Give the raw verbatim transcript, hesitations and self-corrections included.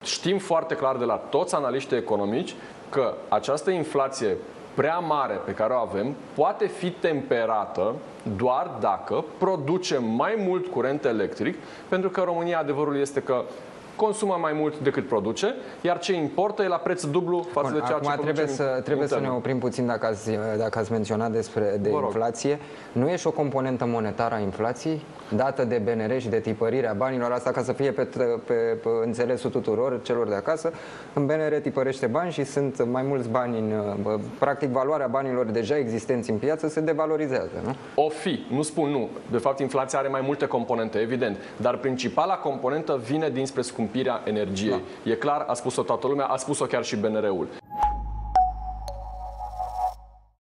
Știm foarte clar de la toți analiștii economici că această inflație prea mare pe care o avem poate fi temperată doar dacă producem mai mult curent electric, pentru că România, adevărul este că consumă mai mult decât produce, iar ce importă e la preț dublu față Bun, de ceea acum ce trebuie producem să, trebuie să intern. ne oprim puțin dacă ați, dacă ați menționat despre de inflație. Nu e și o componentă monetară a inflației dată de B N R și de tipărirea banilor, asta ca să fie pe, pe, pe înțelesul tuturor celor de acasă. În B N R tipărește bani și sunt mai mulți bani în, practic valoarea banilor deja existenți în piață se devalorizează, nu? O fi, nu spun nu. De fapt, inflația are mai multe componente, evident, dar principala componentă vine dinspre scumpirea energiei. Da. E clar, a spus-o toată lumea, a spus-o chiar și B N R-ul.